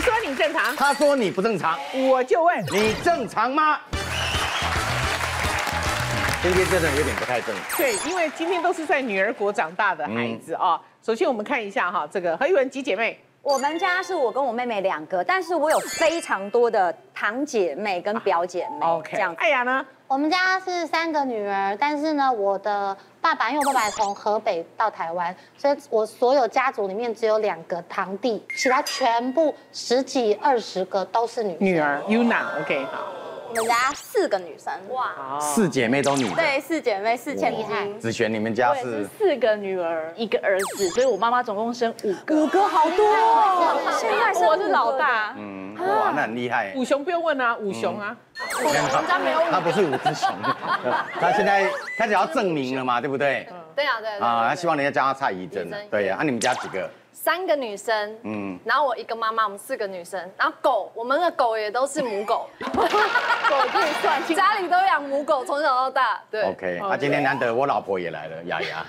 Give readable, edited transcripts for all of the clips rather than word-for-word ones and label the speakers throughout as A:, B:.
A: 说你正常，
B: 他说你不正常，
A: 我就问
B: 你正常吗？今天真的有点不太正常。
A: 对，因为今天都是在女儿国长大的孩子啊。首先我们看一下哈，这个何以文几姐妹？
C: 我们家是我跟我妹妹2个，但是我有非常多的堂姐妹跟表姐妹。
A: OK，
C: 这样。
A: 艾雅呢？
D: 我们家是3个女儿，但是呢，我的爸爸因为我爸爸从河北到台湾，所以我所有家族里面只有2个堂弟，其他全部10几20个都是女
A: 儿 Yuna。OK， 好。
E: 我们家4个女生，哇
B: ，4姐妹都女的。
E: 对，4姐妹4千斤。
B: 子璇，你们家
F: 是4个女儿1个儿子，所以我妈妈总共生5个。
C: 5个好多哦！
F: 现在我是老大。
B: 哇，那很厉害。
A: 五雄不用问啊，五雄啊。
E: 我们家没有。
B: 他不是5只熊，他现在开始要证明了嘛，对不对？
E: 对啊，对
B: 啊，他希望人家叫他蔡宜真。对呀，你们家几个
E: ？3个女生，然后我1个妈妈，我们4个女生，然后狗，我们的狗也都是母狗，狗可以算，家里都养母狗，从小到大，对。
B: OK， 那今天难得我老婆也来了，雅雅。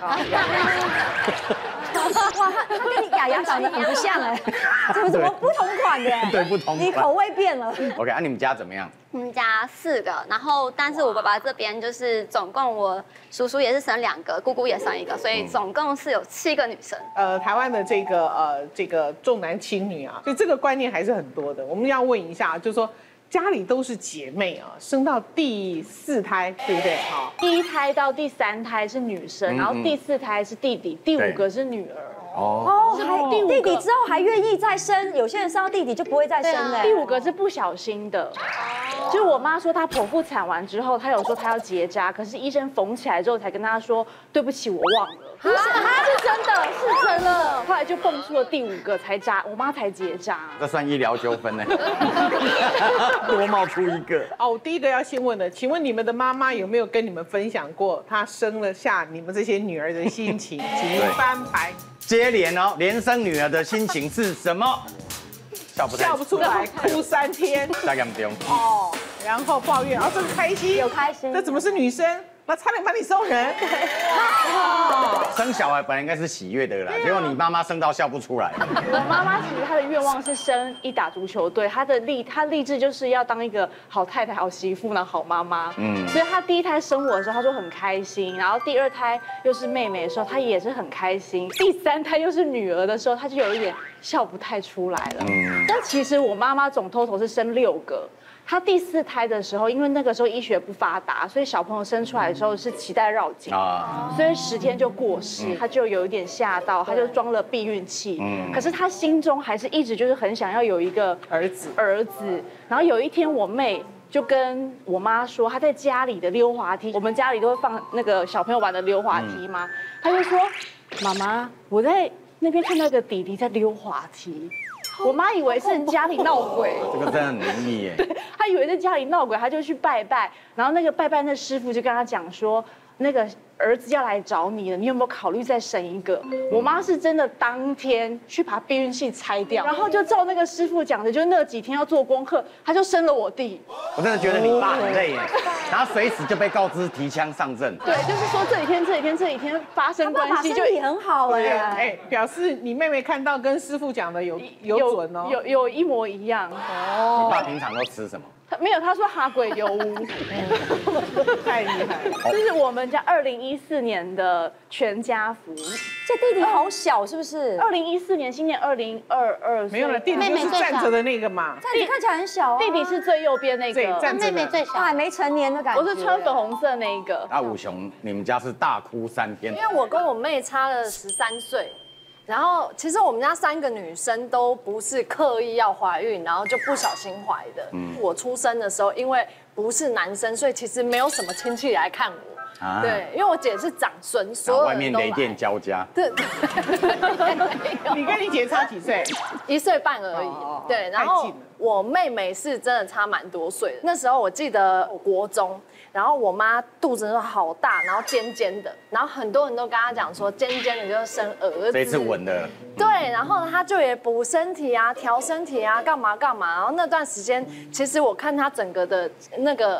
C: 哇，他跟你雅雅长得很不像哎，怎么不同款的？
B: 对，不同款。
C: 你口味变了。
B: OK，那你们家怎么样？
E: 我们家4个，然后但是我爸爸这边就是总共我叔叔也是生2个，姑姑也生1个，所以总共是有7个女生。
A: 台湾的这个重男轻女啊，所以这个观念还是很多的。我们要问一下，就是说家里都是姐妹啊，生到第4胎，对不对？好，
F: 第1胎到第3胎是女生，然后第4胎是弟弟，第5个是女儿。
C: 哦，还弟弟之后还愿意再生，有些人生到弟弟就不会再生了。
F: 第5个是不小心的，就是我妈说她剖腹产完之后，她有说她要结扎，可是医生缝起来之后才跟她说对不起，我忘了。不是，是真的，是真的。后来就蹦出了第5个才扎，我妈才结扎。
B: 这算医疗纠纷呢？多冒出1个。
A: 哦，我第一个要先问的，请问你们的妈妈有没有跟你们分享过她生了下你们这些女儿的心情？请翻牌。
B: 接连哦，连生女儿的心情是什么？
A: 笑不出来，哭3天。
B: 大概不用。
A: 哦，然后抱怨，这个开心，
C: 有开心。
A: 这怎么是女生？那差点把你送人。
B: 生小孩本来应该是喜悦的啦，结果你妈妈生到笑不出来。
F: 我妈妈其实她的愿望是生一打足球队，她立志就是要当一个好太太、好媳妇，然后好妈妈。所以她第1胎生我的时候，她说很开心，然后第2胎又是妹妹的时候，她也是很开心，第3胎又是女儿的时候，她就有一点笑不太出来了。但其实我妈妈总total是生6个。她第4胎的时候，因为那个时候医学不发达，所以小朋友生出来的时候是脐带绕颈，所以10天就过世，她就有一点吓到，她就装了避孕器。可是她心中还是一直就是很想要有一个儿子。然后有一天我妹就跟我妈说，她在家里的溜滑梯，我们家里都会放那个小朋友玩的溜滑梯嘛，她就说：“妈妈，我在那边看到一个弟弟在溜滑梯。”我妈以为是家里闹鬼，
B: 这个真的很灵异耶。
F: 对，她以为在家里闹鬼，她就去拜拜，然后那个拜拜那师傅就跟她讲说，那个儿子要来找你了，你有没有考虑再生一个？我妈是真的当天去把避孕器拆掉，然后就照那个师傅讲的，就那几天要做功课，她就生了我弟。
B: 我真的觉得你爸很累耶，然后随时就被告知提枪上阵。
F: 对，就是说这几天发生关系就
C: 身体很好
A: 哎，表示你妹妹看到跟师傅讲的有准哦，
F: 有一模一样。
B: 你爸平常都吃什么？
F: 没有，他说哈鬼油污，
A: 太厉害了。
F: 这是我们家2014年的全家福。
C: 这弟弟好小，是不是
F: ？2014年，今年2022。
A: 没有了，弟弟就是站着的那个嘛。
C: 弟弟看起来很小啊。
F: 弟弟是最右边那个，
D: 妹妹最小，
C: 还没成年的感觉。
F: 我是穿粉红色那一个。
B: 武雄，你们家是大哭3天，
E: 因为我跟我妹差了13岁。然后其实我们家3个女生都不是刻意要怀孕，然后就不小心怀的。我出生的时候，因为不是男生，所以其实没有什么亲戚来看我。对，因为我姐是长孙，所有人都来。
B: 外面雷电交加。
E: 对。
A: 你跟你姐差几岁
E: ？1岁半而已。对，然后我妹妹是真的差蛮多岁的。那时候我记得我国中。然后我妈肚子好大，然后尖尖的，然后很多人都跟她讲说，尖尖的就是生儿子。
B: 这一次稳了。
E: 对，然后她就也补身体啊，调身体啊，干嘛干嘛。然后那段时间，其实我看她整个的那个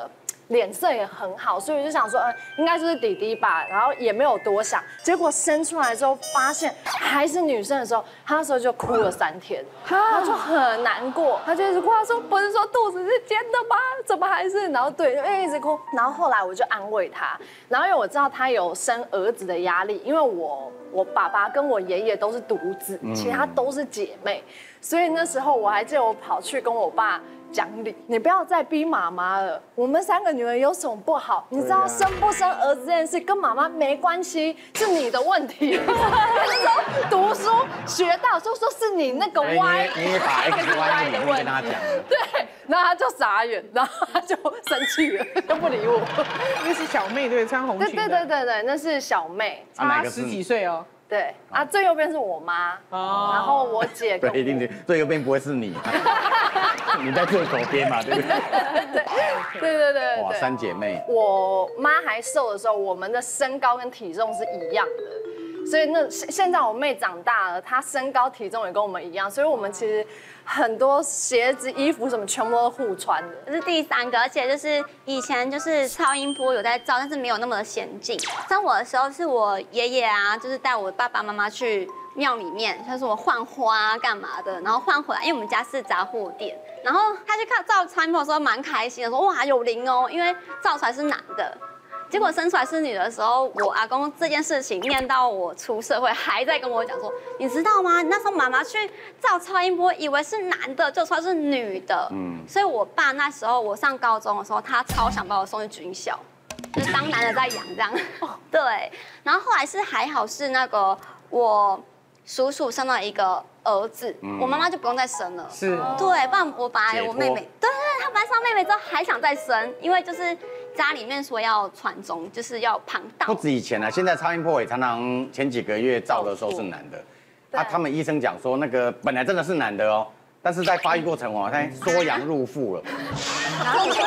E: 脸色也很好，所以我就想说，应该就是弟弟吧，然后也没有多想。结果生出来之后，发现还是女生的时候，她那时候就哭了3天，她就很难过，她就一直哭，她说不是说肚子是尖的吗？怎么还是？然后对，就一直哭。然后后来我就安慰她，然后因为我知道她有生儿子的压力，因为我爸爸跟我爷爷都是独子，其他都是姐妹，所以那时候我还记得我跑去跟我爸讲理，你不要再逼妈妈了。我们3个女儿有什么不好？你知道生不生儿子这件事跟妈妈没关系，是你的问题。那时候读书学到说是你那个歪，
B: 你也把 X 歪的理论跟他讲了。
E: 对，然后他就傻眼，然后他就生气了，就不理我。
A: 那是小妹对，穿红裙的。
E: 对，那是小妹，
A: 差10几岁哦。
E: 对啊，最右边是我妈，然后我姐跟
B: 对，一定是最右边不会是你，你在最左边嘛，对不对？
E: 对。
B: 哇，3姐妹，
E: 我妈还瘦的时候，我们的身高跟体重是一样的，所以现在我妹长大了，她身高体重也跟我们一样，所以我们其实很多鞋子、衣服什么全部都是互穿的。
G: 这是第3个，而且就是以前就是超音波有在照，但是没有那么的先进。生我的时候是我爷爷啊，就是带我爸爸妈妈去庙里面，他说我换花干嘛的，然后换回来，因为我们家是杂货店，然后他去看照超音波的时候蛮开心的，说哇有灵哦，因为照出来是男的。结果生出来是女的时候，我阿公这件事情念到我出社会，还在跟我讲说，你知道吗？你那时候妈妈去照超音波，以为是男的，就说是女的。所以我爸那时候我上高中的时候，他超想把我送去军校，就是当男的在养这样。对，然后后来是还好是那个我叔叔生了一个儿子，我妈妈就不用再生了。
A: 是，
G: 对，不然我爸我妹妹，对，他班上妹妹之后还想再生，因为就是家里面说要传宗，就是要旁道。
B: 不止以前啊，现在超音波也常常前几个月照的时候是男的，他们医生讲说那个本来真的是男的哦，但是在发育过程哦，他缩阳入腹了。
C: 然后就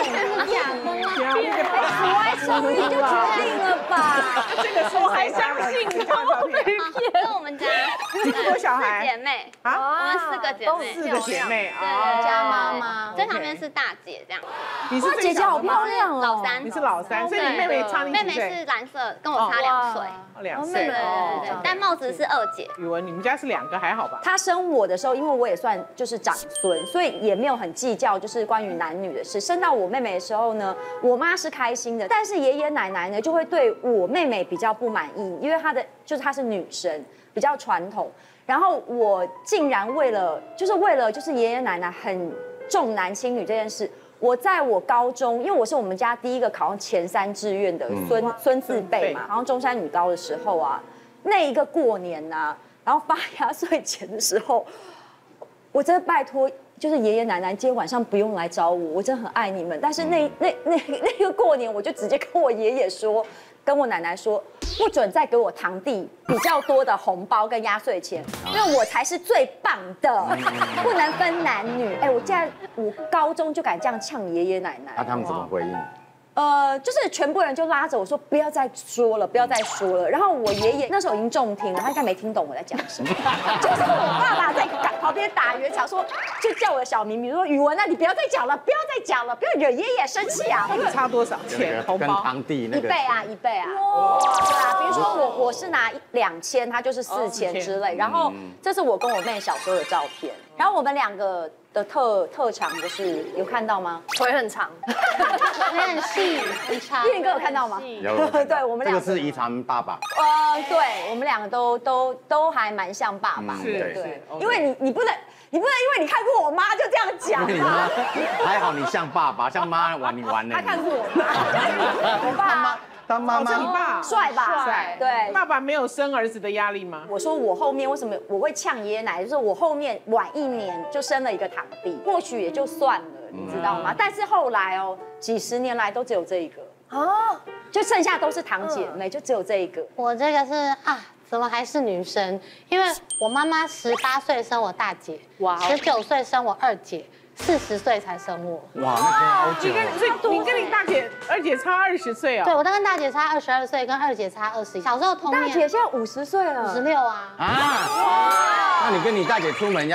C: 所以就决定了吧？
A: 这个说还相信你看照片。
G: 是我们家
A: 你这么多小孩？
G: 姐妹
A: 啊，
G: 我们4个姐妹
A: ，4个姐妹
G: 对，
C: 家妈妈
G: 在旁边是大姐这样。
A: 你是
C: 姐姐好漂亮哦，
G: 老3，
A: 你是老3，所以你妹妹差你
G: 妹妹
A: 几岁？
G: 是蓝色，跟我差2岁。
A: 2岁。
G: 对，戴帽子是2姐。
A: 宇文，你们家是2个还好吧？
C: 他生我的时候，因为我也算就是长孙，所以也没有很计较就是关于男女的事。生到我妹妹的时候呢，我妈是开心的，但是爷爷奶奶呢就会对我妹妹比较不满意，因为她是女生，比较传统。然后我竟然为了爷爷奶奶很重男轻女这件事。我在我高中，因为我是我们家第一个考上前3志愿的孙字辈嘛，然后中山女高的时候啊，那一个过年啊，然后发压岁钱的时候，我真的拜托，就是爷爷奶奶今天晚上不用来找我，我真的很爱你们。但是那个过年，我就直接跟我爷爷说，跟我奶奶说，不准再给我堂弟比较多的红包跟压岁钱，因为我才是最棒的，不能分男女。哎，我高中就敢这样呛爷爷奶奶。
B: 那他们怎么回应？
C: 就是全部人就拉着我说不要再说了，不要再说了。然后我爷爷那时候已经重听了，他应该没听懂我在讲什么。就是我爸爸在旁边打圆场说，就叫我的小名，比如说宇文啊，你不要再讲了，不要再讲了，不要惹爷爷生气啊。
A: 你差多少钱？红
B: 跟
A: 包
B: 堂弟那个
C: 1倍啊，1倍啊。对啊，比如说我是拿2000，他就是4000之类。然后这是我跟我妹小时候的照片。然后我们2个的特长就是有看到吗？
E: 腿很长，
D: 很细很长。
C: 燕哥有看到吗？
B: 有，
C: 对，我们
B: 这
C: 2
B: 个是遗传爸爸。
C: 对，我们2个都还蛮像爸爸的，
A: 是
C: 对，因为你不能因为你看过我妈就这样讲啊。
B: 还好你像爸爸，像妈玩你玩呢。
C: 他看过我妈，我爸。
B: 当妈妈，
A: 你爸
C: 帅吧？帅，对。
A: 爸爸没有生儿子的压力吗？
C: 我说我后面为什么我会呛爷爷奶奶，就是我后面晚1年就生了一个堂弟，或许也就算了，你知道吗？但是后来几十年来都只有这一个哦，就剩下都是堂姐妹，就只有这一个。
D: 我这个是怎么还是女生？因为我妈妈18岁生我大姐，哇，19岁生我2姐。40岁才生我，
B: 哇，那可以好久。
A: 你跟你大姐、2姐差20岁哦。
D: 对，我跟大姐差22岁，跟2姐差21。小时候同年。
C: 大姐现在50岁了
D: ，56啊。
B: 那你跟你大姐出门，人家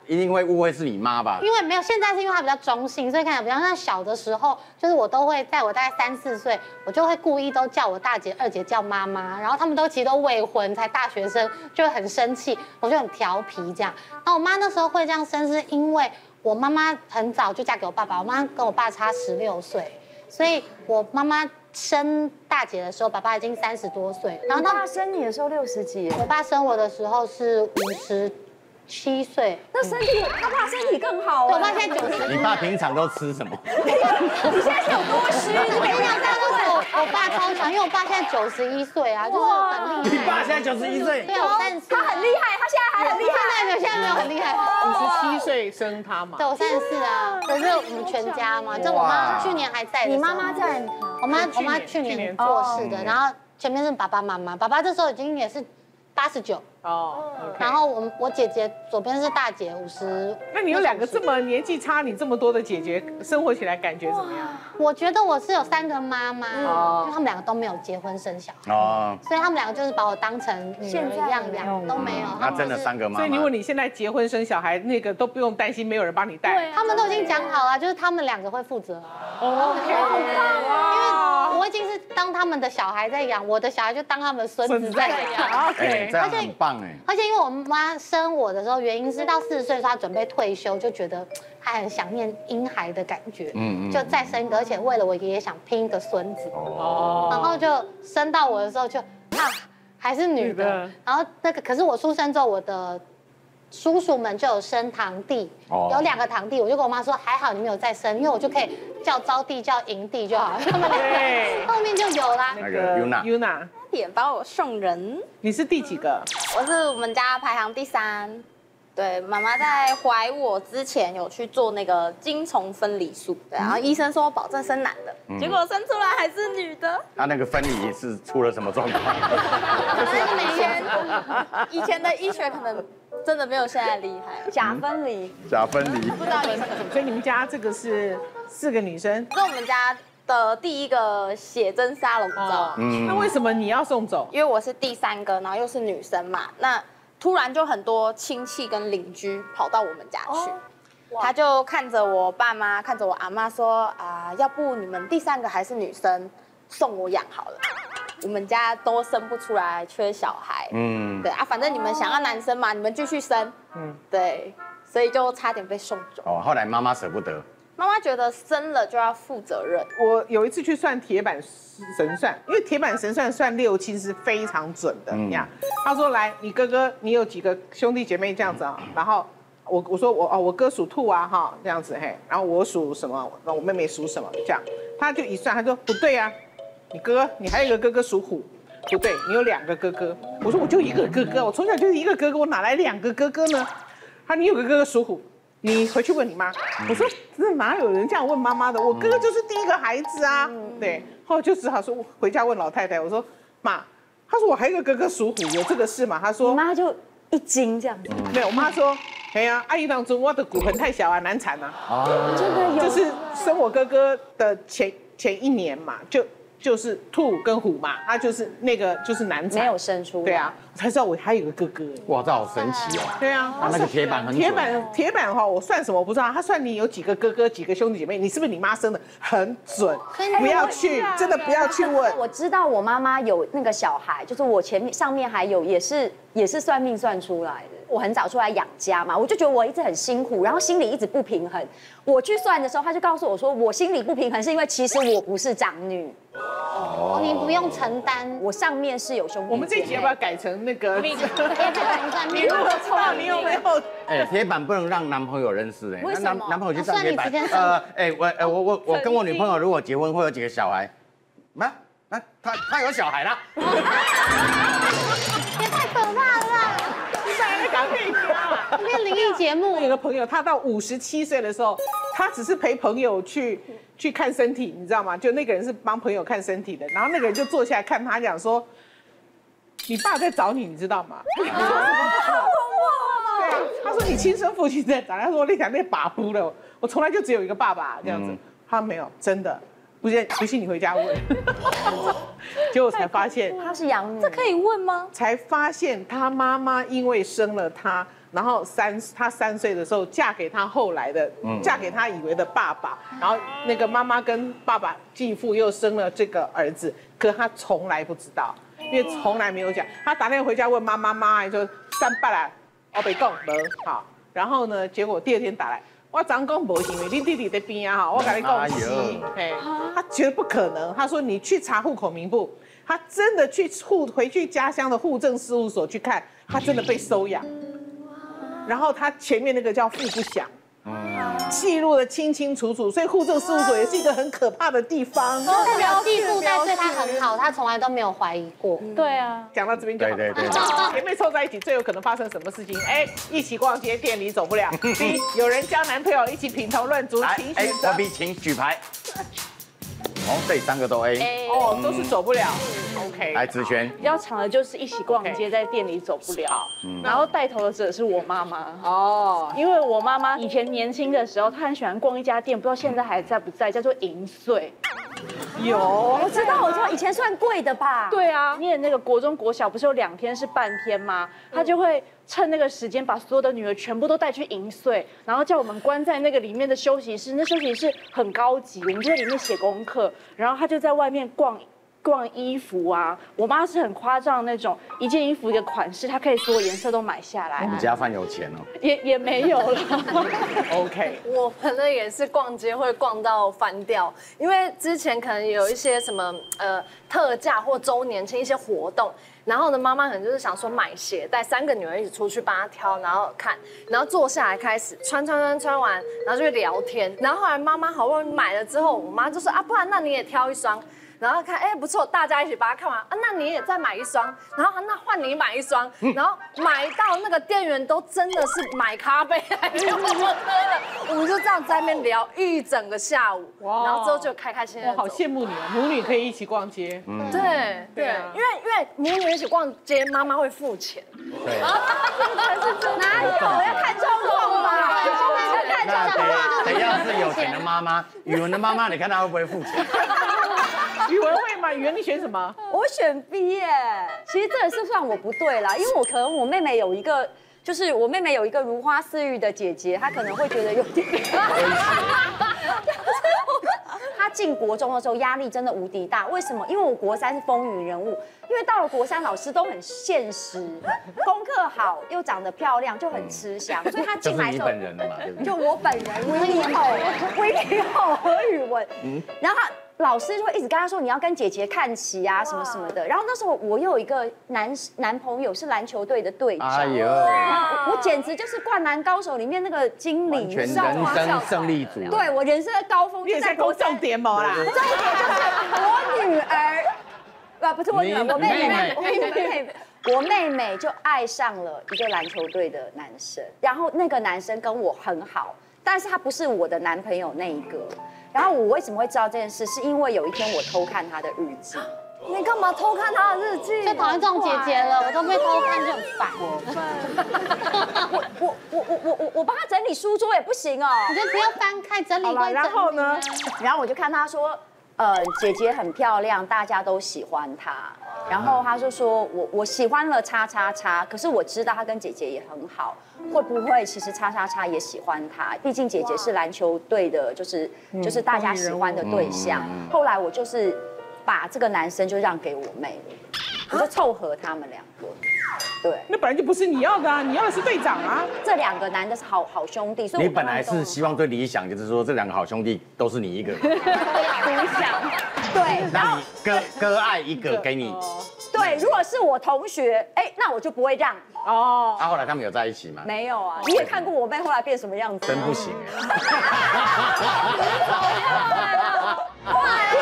B: 一定会误会是你妈吧？
D: 因为没有，现在是因为她比较中性，所以看起来比较像小的时候，就是我都会在我大概3、4岁，我就会故意都叫我大姐、二姐叫妈妈，然后他们都其实都未婚，才大学生，就会很生气，我就很调皮这样。然后我妈那时候会这样生，是因为我妈妈很早就嫁给我爸爸，我妈跟我爸差16岁，所以我妈妈生大姐的时候，爸爸已经30多岁，然后
C: 你爸生你的时候60几，
D: 我爸生我的时候是57岁，
C: 那他爸身体更好。
D: 我爸现在90。
B: 你爸平常都吃什么？
C: 你现在是有多虚？
D: 我跟你讲，大家都说我爸超强，因为我爸现在91岁啊，就是很厉害。
B: 你爸现在91岁？
D: 对，我34。
C: 他很厉害，他现在还很厉害。
D: 现在没有很厉害。
A: 57岁生他嘛？
D: 对，我34啊，可是我们全家嘛，就我妈去年还在。
C: 你妈妈在？
D: 我妈去年过世的，然后前面是爸爸妈妈，爸爸这时候已经也是89。
A: 哦，
D: 然后我姐姐左边是大姐50。
A: 那你有2个这么年纪差你这么多的姐姐，生活起来感觉怎么样？
D: 我觉得我是有3个妈妈，因为他们2个都没有结婚生小孩，所以他们2个就是把我当成女儿一样养，都没有。
B: 那真的3个妈妈。
A: 所以如果你现在结婚生小孩，那个都不用担心没有人帮你带，
D: 他们都已经讲好了，就是他们2个会负责。
A: 哦，
D: 因为我已经是当他们的小孩在养，我的小孩就当他们的孙子在养。
A: OK，
B: 这样很棒哎。
D: 而且因为我妈生我的时候，原因是到40岁的时候，她准备退休，就觉得她很想念婴孩的感觉，就再生一个，而且为了我爷爷想拼一个孙子，然后就生到我的时候就还是女的，然后可是我出生之后，我的叔叔们就有生堂弟，有2个堂弟，我就跟我妈说还好你没有再生，因为我就可以叫招娣叫营娣就好了，他们2个后面就有啦。
B: 那个 Yuna，
G: 点帮我送人。
A: 你是第几个？
G: 我是我们家排行第3。对，妈妈在怀我之前有去做那个精虫分离术，对，然后医生说保证生男的，结果生出来还是女的。
B: 他那个分离是出了什么状况？
G: 以前的医学可能真的没有现在厉害。
C: 假分离，
G: 不知道你们。
A: 所以你们家这个是4个女生，
G: 是我们家的第一个写真沙龙照。
A: 那为什么你要送走？
G: 因为我是第3个，然后又是女生嘛，那突然就很多亲戚跟邻居跑到我们家去，他就看着我爸妈，看着我阿妈说要不你们第3个还是女生，送我养好了。我们家都生不出来，缺小孩。对啊，反正你们想要男生嘛，你们继续生。对，所以就差点被送走。
B: 后来妈妈舍不得。
G: 妈妈觉得生了就要负责任。
A: 我有一次去算铁板神算，因为铁板神算算6、7是非常准的。他说来，你哥哥你有几个兄弟姐妹这样子啊？然后我说我哥属兔啊哈这样子嘿，然后我属什么？我妹妹属什么？这样他就一算，他说不对啊，你还有一个哥哥属虎，不对，你有2个哥哥。我说我就1个哥哥，我从小就是1个哥哥，我哪来2个哥哥呢？你有个哥哥属虎。你回去问你妈。我说这哪有人这样问妈妈的？我哥哥就是第1个孩子啊。对，后来就只好说回家问老太太。我说妈，他说我还有一个哥哥属虎，有这个事吗？他说
C: 你妈就一惊这样子。
A: 没有，我妈说，哎呀，阿姨当中我的骨盆太小啊，难产啊。
C: 这个有，
A: 就是生我哥哥的前1年嘛，就是兔跟虎嘛，他就是那个就是难产，
C: 没有生出来。
A: 对啊，我才知道我还有个哥哥。
B: 哇，这好神奇哦。
A: 对啊，
B: 那个铁板很准。
A: 铁板的话，我算什么我不知道，他算你有几个哥哥、几个兄弟姐妹，你是不是你妈生的，很准。不要去，真的不要去问。
C: 我知道我妈妈有那个小孩，就是我上面还有也是算命算出来的。我很早出来养家嘛，我就觉得我一直很辛苦，然后心里一直不平衡。我去算的时候，他就告诉我说，我心里不平衡是因为其实我不是长女。
D: 你不用承担，
C: 我上面是有兄弟姐妹。
A: 我们这集要不要改成那个？
D: 你如
A: 果知道你有没有？
B: 铁板不能让男朋友认识
C: 为什么？
B: 男朋友去上铁板。我跟我女朋友如果结婚会有几个小孩？那他有小孩啦。
D: 也太可怕了啦！变灵异节目。
A: 有个朋友，他到57岁的时候，他只是陪朋友去看身体，你知道吗？就那个人是帮朋友看身体的，然后那个人就坐下来看他，讲说：“你爸在找你，你知道吗？”对，他说：“你亲生父亲在找。”他说：“我那想那把夫了，我从来就只有一个爸爸这样子。”他没有，真的。 不信你回家问。结果才发现
C: 她是养女，这可以问吗？
A: 才发现她妈妈因为生了她，然后她3岁的时候嫁给她后来的，嫁给她以为的爸爸，然后那个妈妈跟爸爸继父又生了这个儿子，可她从来不知道，因为从来没有讲。她打电话回家问妈妈，就300啦，我被讲没好，然后呢，结果第2天打来。我长讲无行为，你弟弟在边啊哈，我跟你讲是，嘿，他觉得不可能，他说你去查户口名簿，他真的回去家乡的户政事务所去看，他真的被收养，然后他前面那个叫父不详，记录的清清楚楚，所以户政事务所也是一个很可怕的地方。
D: 代表继父在对他很好，他从来都没有怀疑过。
F: 对啊，
A: 讲到这边就好。
B: 对，
A: 姐妹凑在一起最有可能发生什么事情？一起逛街，店里走不了。B 有人交男朋友，一起品头论足，请选择。
B: 我 B 请举牌。这里3个都 A。
A: 都是走不了。OK。
B: 来，子璇。
F: 比较长的就是一起逛街，在店里走不了。然后带头的者是我妈妈。因为我妈妈以前年轻的时候，她很喜欢逛一家店，不知道现在还在不在，叫做银穗。
A: 有，
C: 我知道，以前算贵的吧？
F: 对啊，念那个国中国小不是有2天是半天吗？她就会趁那个时间把所有的女儿全部都带去银穗，然后叫我们关在那个里面的休息室，那休息室很高级，我们就在里面写功课，然后她就在外面逛衣服啊。我妈是很夸张那种，一件衣服一个款式，她可以所有颜色都买下来。
B: 你们家饭有钱哦。
F: 也没有了。
A: OK。
E: 我可能也是逛街会逛到翻掉，因为之前可能有一些什么特价或周年庆一些活动。然后呢，妈妈可能就是想说买鞋，带3个女儿一起出去帮她挑，然后看，然后坐下来开始穿完，然后就聊天。然后后来妈妈好不容易买了之后，我妈就说不然那你也挑一双。然后看，不错，大家一起把它看完那你也再买一双，然后那换你买一双，然后买到那个店员都真的是买咖啡来给我们喝了，我们就这样在那边聊一整个下午，然后之后就开心的。
A: 我好羡慕你哦，母女可以一起逛街。
E: 对，因为母女一起逛街，妈妈会付钱。
B: 对。
C: 哪有？要看状况吧。要看状况。
B: 谁要是有钱的妈妈，语文的妈妈，你看她会不会付钱？
A: 语文会吗？语文你选什么？
C: 我选 B 耶。其实这也是算我不对啦，因为我妹妹有一个，就是我妹妹有一个如花似玉的姐姐，她可能会觉得有点。她进国中的时候压力真的无敌大，为什么？因为我国3是风云人物，因为到了国3老师都很现实，功课好又长得漂亮就很吃香，所以她进来的时候，
B: 就是你本人的嘛，对不对？
C: 就我本人微理后和语文，然后老师就会一直跟他说你要跟姐姐看齐啊什么什么的。然后那时候我又有一个男朋友是篮球队的队长，
B: 哎呦，
C: 我简直就是灌篮高手里面那个经理，
B: 全人生胜利组。
C: 对，我人生的高峰就在国3。
A: 重点嘛啦，
C: 重点就是我女儿，不是我女儿，我妹妹就爱上了一个篮球队的男生，然后那个男生跟我很好，但是他不是我的男朋友那一个。然后我为什么会知道这件事？是因为有一天我偷看他的日记。
E: 你干嘛偷看他的日记？
D: 最讨厌这种姐姐了，我都被偷看就很烦。
C: 我帮他整理书桌也不行哦。
D: 你就不要翻开整理归整理。
A: 然后呢？
C: 然后我就看他说，姐姐很漂亮，大家都喜欢她。然后他就说我喜欢了叉叉叉，可是我知道他跟姐姐也很好，会不会其实叉叉叉也喜欢他？毕竟姐姐是篮球队的，就是大家喜欢的对象。后来我就是把这个男生就让给我妹，我就凑合他们2个。对，
A: 那本来就不是你要的啊，你要的是队长啊。
C: 这2个男的是好兄弟，所以
B: 你本来是希望最理想，就是说这2个好兄弟都是你一个人，
C: 理想。对，然后
B: 各爱一个给你。
C: 对，如果是我同学，那我就不会让。
A: 哦，
B: 后来他们有在一起吗？
C: 没有啊，你也看过我妹后来变什么样子？
B: 真不行
C: 哇，你怎么可以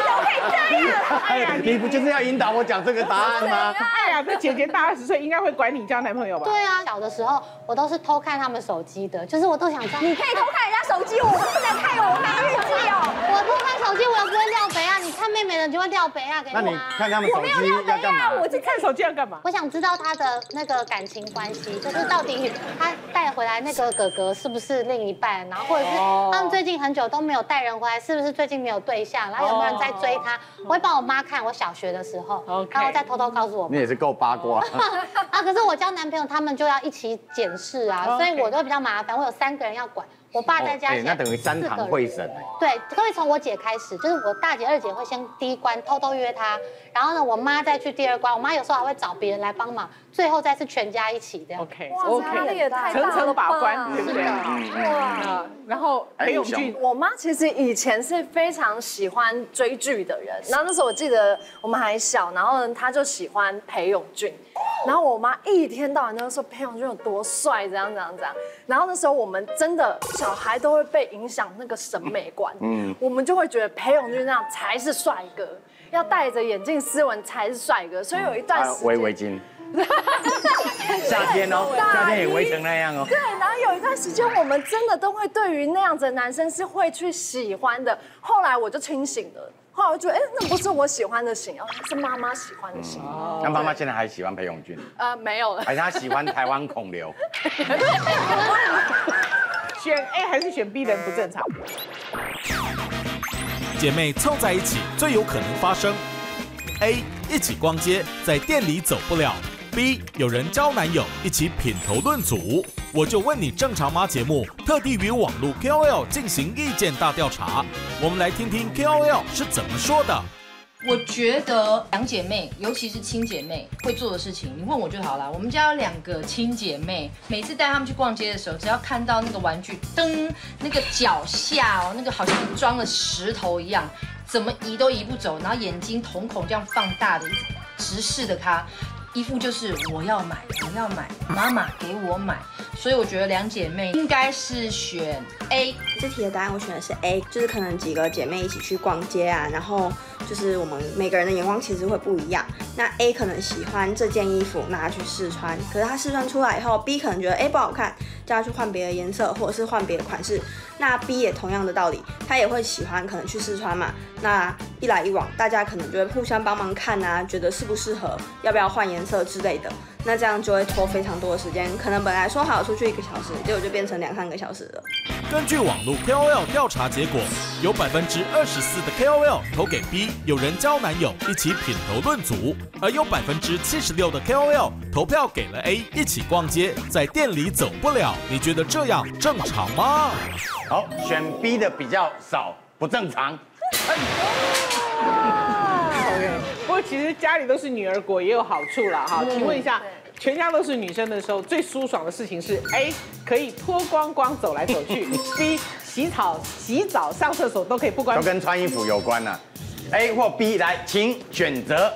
A: 哎呀，
B: 你不就是要引导我讲这个答案吗？
A: 哎呀，这姐姐大20岁，应该会管你交男朋友吧？
D: 对啊，小的时候我都是偷看他们手机的，就是我都想知道。
C: 你可以偷看人家手机，我们不能看我看日记哦。
D: 我偷看手机，我又不会廖北啊，你看妹妹的就会廖北啊，给你。
B: 那你看他们手机要干嘛？
A: 我去看手机要干嘛？
D: 我想知道他的那个感情关系，就是到底他带回来那个哥哥是不是另一半，然后或者是他们最近很久都没有带人回来，是不是最近没有对象，然后有没有人在追他？我会帮我妈看，我小学的时候，然后再偷偷告诉我妈。
B: 你也是够八卦。
D: 啊，可是我交男朋友，他们就要一起检视啊，所以我都会比较麻烦，我有3个人要管。我爸在家，
B: 那等于3堂会审哎。
D: 对，会从我姐开始，就是我大姐、二姐会先第一关偷偷约他，然后呢，我妈再去第2关，我妈有时候还会找别人来帮忙，最后再是全家一起这样。
A: OK，
E: 压力也太大了吧，
A: 层层把关，对不对？哇，然后裴勇俊，
E: 我妈其实以前是非常喜欢追剧的人，然后那时候我记得我们还小，然后她就喜欢裴勇俊，然后我妈一天到晚都说裴勇俊有多帅，怎样，然后那时候我们真的小孩都会被影响那个审美观，我们就会觉得裴勇俊那样才是帅哥，要戴着眼镜斯文才是帅哥，所以有一段时间
B: 围巾。夏天哦，夏天也围成那样哦。
E: 对，然后有一段时间，我们真的都会对于那样子的男生是会去喜欢的。后来我就清醒了，后来我就觉得，哎，那不是我喜欢的型哦，是妈妈喜欢的型。
B: 那妈妈现在还喜欢裴勇俊？
E: 没有了。
B: 还是她喜欢台湾孔刘？
A: 选 A 还是选 B 的人不正常？
H: 姐妹凑在一起最有可能发生 ：A. 一起逛街，在店里走不了。B 有人交男友一起品头论足，我就问你正常吗？节目特地与网络 KOL 进行意见大调查，我们来听听 KOL 是怎么说的。
I: 我觉得2姐妹，尤其是亲姐妹会做的事情，你问我就好了。我们家有2个亲姐妹，每次带她们去逛街的时候，只要看到那个玩具，噔，那个脚下哦，那个好像装了石头一样，怎么移都移不走，然后眼睛瞳孔这样放大的，一直直视着她。一副就是我要买，妈妈给我买，所以我觉得2姐妹应该是选 A。
J: 这题的答案我选的是 A， 就是可能几个姐妹一起去逛街啊，然后就是我们每个人的眼光其实会不一样。那 A 可能喜欢这件衣服，拿去试穿，可是她试穿出来以后 ，B 可能觉得不好看，叫她去换别的颜色或者是换别的款式。那 B 也同样的道理，她也会喜欢可能去试穿嘛。那一来一往，大家可能就会互相帮忙看啊，觉得适不适合，要不要换颜色之类的。那这样就会拖非常多的时间，可能本来说好出去1个小时，结果就变成2-3个小时了。
H: 根据网络 KOL 调查结果，有24%的 KOL 投给 B 有人交男友一起品头论足，而有76%的 KOL 投票给了 A 一起逛街，在店里走不了。你觉得这样正常吗？
B: 好，选 B 的比较少，不正常。
A: 不过其实家里都是女儿国也有好处啦哈。请问一下，全家都是女生的时候，最舒爽的事情是 A 可以脱光光走来走去，B 洗澡、上厕所都可以不关，
B: 都跟穿衣服有关呢。A 或 B 来，请选择。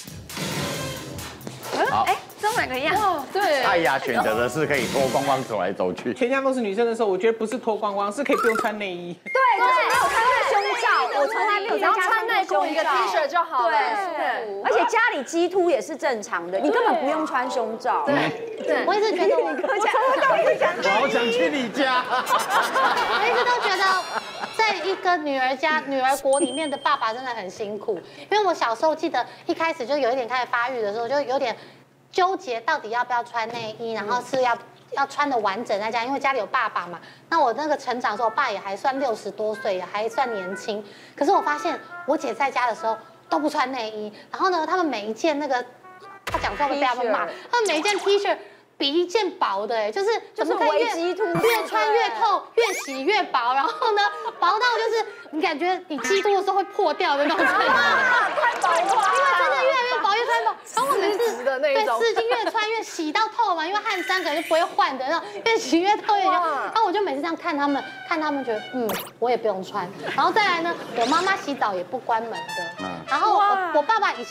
B: 好，
G: 这2个一样。
E: 对，
B: 艾雅选择的是可以脱光光走来走去。
A: 全家都是女生的时候，我觉得不是脱光光，是可以不用穿内衣。
C: 对，就是没有穿过胸罩，我从来没有在家
E: 穿内裤一个 T 恤就好了。
C: 对，而且家里鸡突也是正常的，你根本不用穿胸罩。
E: 对，
D: 我一直觉得我
B: 好想去你家。
D: 我一直都觉得，在一个女儿国里面的爸爸真的很辛苦。因为我小时候记得一开始就有一点开始发育的时候，就有点纠结，到底要不要穿内衣，然后是要穿的完整在家，因为家里有爸爸嘛。那我那个成长的时候，我爸也还算60多岁，也还算年轻。可是我发现我姐在家的时候都不穿内衣，然后呢，他们每一件那个，他讲出来会被他们骂，他们每一件 T 恤。比一件薄的就是可以越穿越透，越洗越薄，然后呢，薄到就是你感觉你激突的时候会破掉的那种程度，
E: 太薄了，
D: 因为真的越来越薄，越穿越薄。然后我每次
E: 对
D: 丝巾越穿越洗到透嘛，因为汗衫可能就不会换的，那种越洗越透越久。然后我就每次这样看他们觉得我也不用穿。然后再来呢，我妈妈洗澡也不关门的，然后我爸爸以前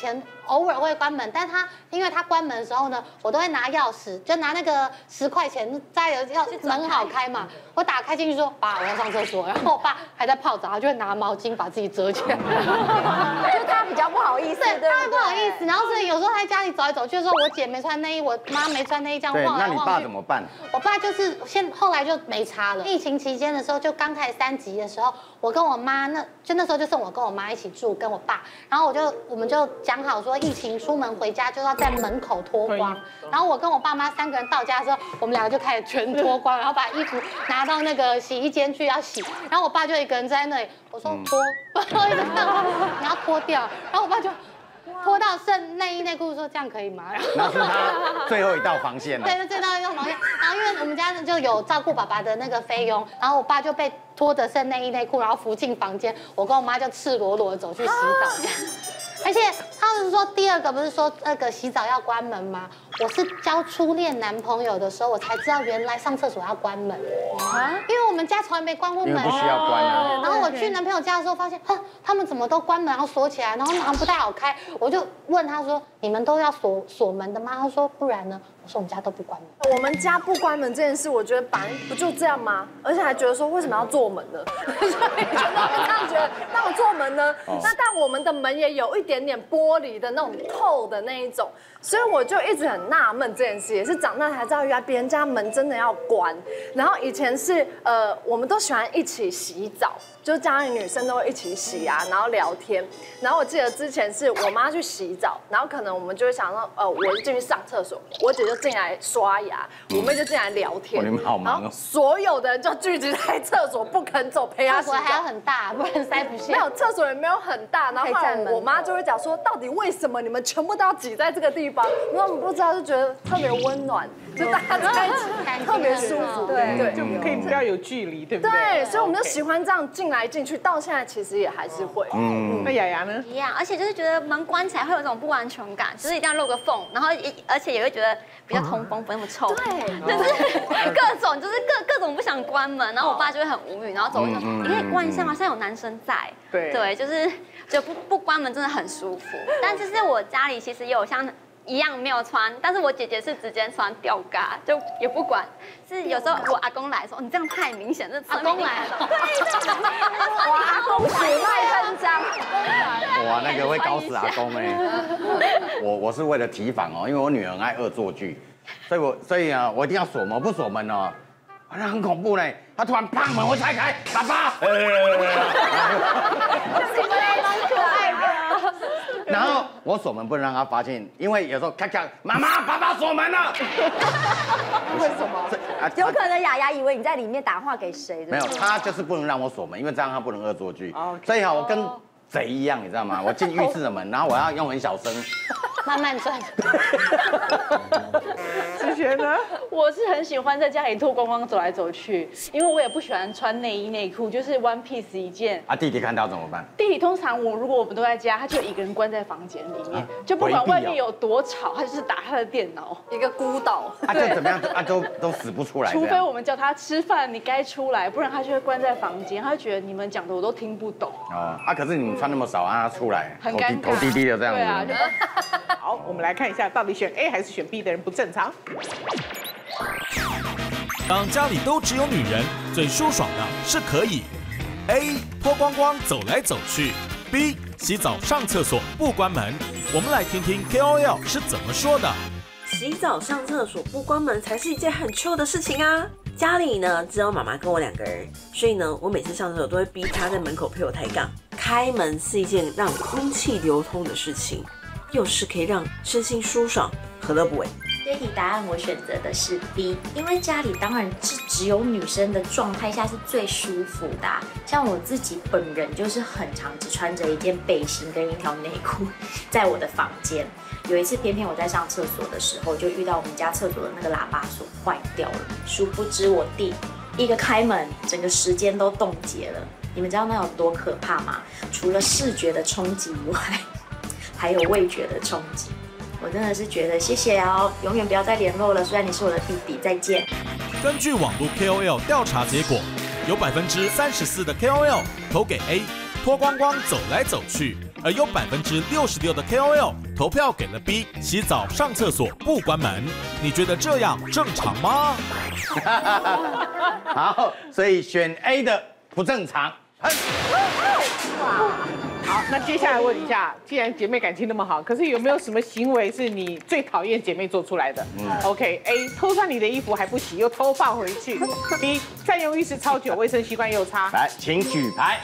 D: 偶尔会关门，但他因为他关门的时候呢，我都会拿钥匙，就拿那个10块钱，大家要门好开嘛，我打开进去说爸，我要上厕所，然后我爸还在泡澡，他就会拿毛巾把自己遮起来，
C: 就他比较不好意思，
D: 对，他不好意思，然后所以有时候在家里走来走去的时候，我姐没穿内衣，我妈没穿内衣，这样晃来晃去。
B: 那你爸怎么办？
D: 我爸就是后来就没差了。疫情期间的时候，就刚开始3级的时候，我跟我妈那时候就剩我跟我妈一起住，跟我爸，然后我们就讲好说，疫情出门回家就要在门口脱光。然后我跟我爸妈3个人到家的时候，我们2个就开始全脱光，然后把衣服拿到那个洗衣间去要洗。然后我爸就一个人在那里，我说脱，然后一直看你要脱掉，然后我爸就脱到剩内衣内裤，说这样可以吗？
B: 那是他最后一道防线了。
D: 对，最后一道防线。然后因为我们家就有照顾爸爸的那个费用，然后我爸就被拖着剩内衣内裤，然后扶进房间，我跟我妈就赤裸裸的走去洗澡。而且他们说第2个不是说那个洗澡要关门吗？我是交初恋男朋友的时候，我才知道原来上厕所要关门啊，因为我们家从来没关过门，
B: 因为不需要关啊。
D: 然后我去男朋友家的时候，发现他们怎么都关门，然后锁起来，然后好像不太好开，我就问他说：“你们都要锁门的吗？”他说：“不然呢？”我说：“我们家都不关门。”
E: 我们家不关门这件事，我觉得本来不就这样吗？而且还觉得说为什么要做门呢？所以就这样觉得，那我做门呢？那但我们的门也有一点点玻璃的那种透的那一种，所以我就一直很纳闷这件事，也是长大才知道，原来别人家门真的要关。然后以前是我们都喜欢一起洗澡，就是家里女生都会一起洗啊，然后聊天。然后我记得之前是我妈去洗澡，然后可能我们就会想说，我就进去上厕所，我姐就进来刷牙，我妹就进来聊天。
B: 你们好忙哦。
E: 所有的人就聚集在厕所不肯走，陪她洗澡。
D: 厕所还要很大，不然塞不下。
E: 没有，厕所也没有很大，然后后来我妈就会讲说，到底为什么你们全部都要挤在这个地方？因为我们不知道，就觉得特别温暖，就大家在一起特别舒服，
A: 对，就可以比较有距离，对不对？
E: 对，所以我们就喜欢这样进来进去，到现在其实也还是会。
A: 那雅雅呢？
G: 一样，而且就是觉得门关起来会有一种不安全感，就是一定要漏个缝，然后而且也会觉得比较通风，不那么臭。对，就是各种不想关门，然后我爸就会很无语，然后走过去说：“你可以关一下吗？现在有男生在。”对，就不关门真的很舒服。但是我家里其实也有像一样没有穿，但是我姐姐是直接穿吊嘎，就也不管。是有时候我阿公来说，你这样太明显，这
D: 阿公来了，
E: 哇，阿公血脉喷张，
B: 哇，那个会搞死阿公哎。我是为了提防哦，因为我女儿很爱恶作剧，所以啊，我一定要锁门，不锁门哦，那很恐怖嘞。她突然砰门会拆开，爸爸，
E: 蛮可爱的。
B: 然后我锁门不能让他发现，因为有时候咔咔，妈妈爸爸锁门了。
E: 为什么？
C: 有可能雅雅以为你在里面打话给谁？
B: 没有，他就是不能让我锁门，因为这样他不能恶作剧。所以哈，我跟贼一样，你知道吗？我进浴室的门，然后我要用很小声，
D: 慢慢转。
A: 子璇呢？
F: 我是很喜欢在家里脱光光走来走去，因为我也不喜欢穿内衣内裤，就是 one piece 一件。
B: 啊，弟弟看到怎么办？
F: 弟弟通常如果我们都在家，他就一个人关在房间里面，就不管外面有多吵，他就是打他的电脑，
E: 一个孤岛。
B: 啊，就怎么样？啊，都死不出来。
F: 除非我们叫他吃饭，你该出来，不然他就会关在房间，他就觉得你们讲的我都听不懂。
B: 哦，啊，可是你们穿那么少，让他出来，
F: 很尴尬，
B: 头低低的这样子。
F: 对啊。
A: 好，我们来看一下，到底选 A 还是选 B 的人不正常。
H: 当家里都只有女人，最舒爽的是可以 A 脱光光走来走去 ，B 洗澡上厕所不关门。我们来听听 KOL 是怎么说的。
K: 洗澡上厕所不关门才是一件很糗的事情啊！家里呢只有妈妈跟我2个人，所以呢我每次上厕所都会逼她在门口陪我抬杠。开门是一件让空气流通的事情，又是可以让身心舒爽，何乐不为？
L: 这题答案我选择的是 B， 因为家里当然是只有女生的状态下是最舒服的像我自己本人就是很常只穿着一件背心跟一条内裤，在我的房间。有一次偏偏我在上厕所的时候，就遇到我们家厕所的那个喇叭锁坏掉了，殊不知我弟一个开门，整个时间都冻结了。你们知道那有多可怕吗？除了视觉的冲击以外，还有味觉的冲击。我真的是觉得谢谢哦，永远不要再联络了。虽然你是我的弟弟，再见。
H: 根据网络 KOL 调查结果，有34%的 KOL 投给 A， 脱光光走来走去，而有66%的 KOL 投票给了 B， 洗澡上厕所不关门。你觉得这样正常吗？
B: 好，所以选 A 的不正常。
A: 好，那接下来问一下，既然姐妹感情那么好，可是有没有什么行为是你最讨厌姐妹做出来的？OK，A 偷穿你的衣服还不洗，又偷放回去；B 占用浴室超久，卫生习惯又差。
B: 来，请举牌。